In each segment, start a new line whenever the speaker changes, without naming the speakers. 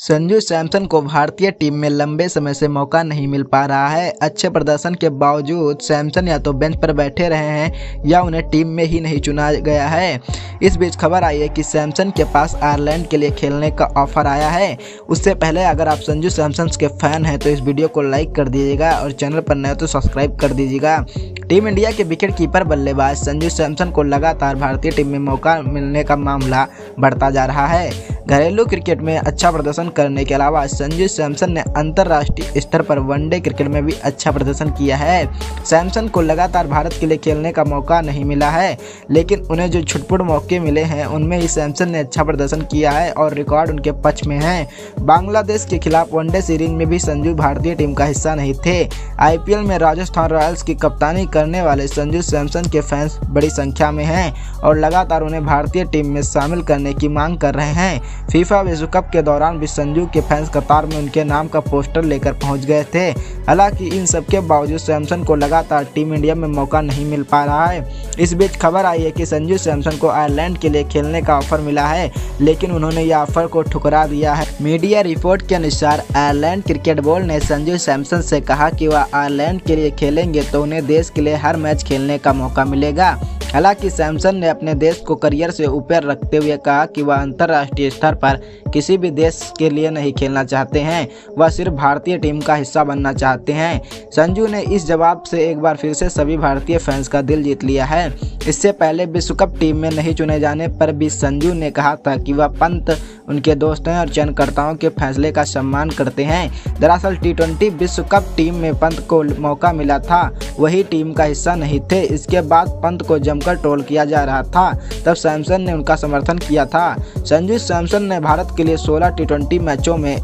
संजू सैमसन को भारतीय टीम में लंबे समय से मौका नहीं मिल पा रहा है। अच्छे प्रदर्शन के बावजूद सैमसन या तो बेंच पर बैठे रहे हैं या उन्हें टीम में ही नहीं चुना गया है। इस बीच खबर आई है कि सैमसन के पास आयरलैंड के लिए खेलने का ऑफर आया है। उससे पहले अगर आप संजू सैमसन के फैन हैं तो इस वीडियो को लाइक कर दीजिएगा और चैनल पर नए तो सब्सक्राइब कर दीजिएगा। टीम इंडिया के विकेट कीपर बल्लेबाज संजू सैमसन को लगातार भारतीय टीम में मौका मिलने का मामला बढ़ता जा रहा है। घरेलू क्रिकेट में अच्छा प्रदर्शन करने के अलावा संजू सैमसन ने अंतर्राष्ट्रीय स्तर पर वनडे क्रिकेट में भी अच्छा प्रदर्शन किया है। सैमसन को लगातार भारत के लिए खेलने का मौका नहीं मिला है, लेकिन उन्हें जो छुटपुट मौके मिले हैं उनमें ही सैमसन ने अच्छा प्रदर्शन किया है और रिकॉर्ड उनके पक्ष में है। बांग्लादेश के खिलाफ वनडे सीरीज में भी संजू भारतीय टीम का हिस्सा नहीं थे। आईपीएल में राजस्थान रॉयल्स की कप्तानी करने वाले संजू सैमसन के फैंस बड़ी संख्या में हैं और लगातार उन्हें भारतीय टीम में शामिल करने की मांग कर रहे हैं। फीफा विश्व कप के दौरान भी संजू के फैंस कतार में उनके नाम का पोस्टर लेकर पहुंच गए थे। हालांकि इन सब के बावजूद सैमसन को लगातार टीम इंडिया में मौका नहीं मिल पा रहा है। इस बीच खबर आई है कि संजू सैमसन को आयरलैंड के लिए खेलने का ऑफर मिला है, लेकिन उन्होंने यह ऑफर को ठुकरा दिया है। मीडिया रिपोर्ट के अनुसार आयरलैंड क्रिकेट बोर्ड ने संजू सैमसन से कहा कि वह आयरलैंड के लिए खेलेंगे तो उन्हें देश के लिए हर मैच खेलने का मौका मिलेगा। हालांकि सैमसन ने अपने देश को करियर से ऊपर रखते हुए कहा कि वह अंतर्राष्ट्रीय स्तर पर किसी भी देश के लिए नहीं खेलना चाहते हैं, वह सिर्फ भारतीय टीम का हिस्सा बनना चाहते हैं। संजू ने इस जवाब से एक बार फिर से सभी भारतीय फैंस का दिल जीत लिया है। इससे पहले विश्व कप टीम में नहीं चुने जाने पर भी संजू ने कहा था कि वह पंत उनके दोस्त हैं और चयनकर्ताओं के फैसले का सम्मान करते हैं। दरअसल टी20 विश्व कप टीम में पंत को मौका मिला था, वही टीम का हिस्सा नहीं थे। इसके बाद पंत को जमकर ट्रोल किया जा रहा था, तब सैमसन ने उनका समर्थन किया था। संजू सैमसन ने भारत के लिए 16 टी20 मैचों में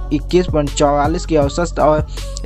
21.44 की औसत और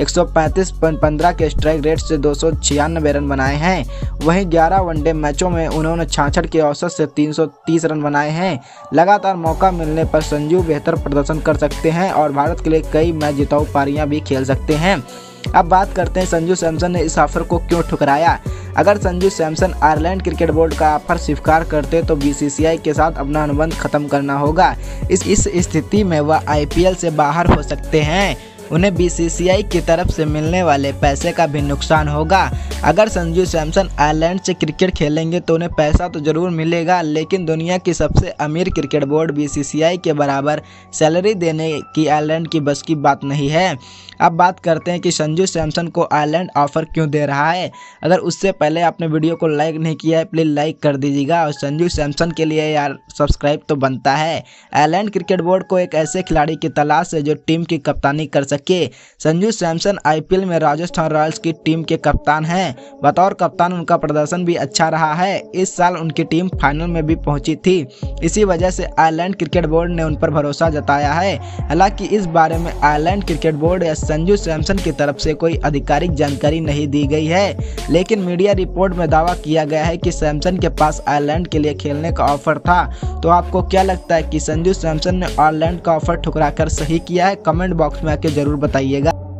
135.15 के स्ट्राइक रेट से 296 रन बनाए हैं। वहीं 11 वनडे मैचों में उन्होंने 66 की औसत से 330 रन बनाए हैं। लगातार मौका मिलने पर संजू बेहतर प्रदर्शन कर सकते हैं और भारत के लिए कई मैच जिताऊ पारियां भी खेल सकते हैं। अब बात करते हैं संजू सैमसन ने इस ऑफर को क्यों ठुकराया। अगर Sanju Samson Ireland cricket board का ऑफर स्वीकार करते तो बीसीसीआई के साथ अपना अनुबंध खत्म करना होगा। इस स्थिति में वह आईपीएल से बाहर हो सकते हैं। उन्हें बीसीसीआई की तरफ से मिलने वाले पैसे का भी नुकसान होगा। अगर संजू सैमसन आयरलैंड से क्रिकेट खेलेंगे तो उन्हें पैसा तो जरूर मिलेगा, लेकिन दुनिया की सबसे अमीर क्रिकेट बोर्ड बीसीसीआई के बराबर सैलरी देने की आयरलैंड की बस की बात नहीं है। अब बात करते हैं कि संजू सैमसन को आयरलैंड ऑफर क्यों दे रहा है। अगर उससे पहले आपने वीडियो को लाइक नहीं किया है प्लीज़ लाइक कर दीजिएगा और संजू सैमसन के लिए यार सब्सक्राइब तो बनता है। आयरलैंड क्रिकेट बोर्ड को एक ऐसे खिलाड़ी की तलाश है जो टीम की कप्तानी कर सके। संजू सैमसन आईपीएल में राजस्थान रॉयल्स की टीम के कप्तान हैं। बतौर कप्तान उनका प्रदर्शन भी अच्छा रहा है। इस साल उनकी टीम फाइनल में भी पहुंची थी। इसी वजह से आयरलैंड क्रिकेट बोर्ड ने उन पर भरोसा जताया है। हालांकि इस बारे में आयरलैंड क्रिकेट बोर्ड या संजू सैमसन की तरफ से कोई आधिकारिक जानकारी नहीं दी गई है, लेकिन मीडिया रिपोर्ट में दावा किया गया है कि सैमसन के पास आयरलैंड के लिए खेलने का ऑफर था। तो आपको क्या लगता है कि संजू सैमसन ने आयरलैंड का ऑफर ठुकराकर सही किया है? कमेंट बॉक्स में आके जरूर बताइएगा।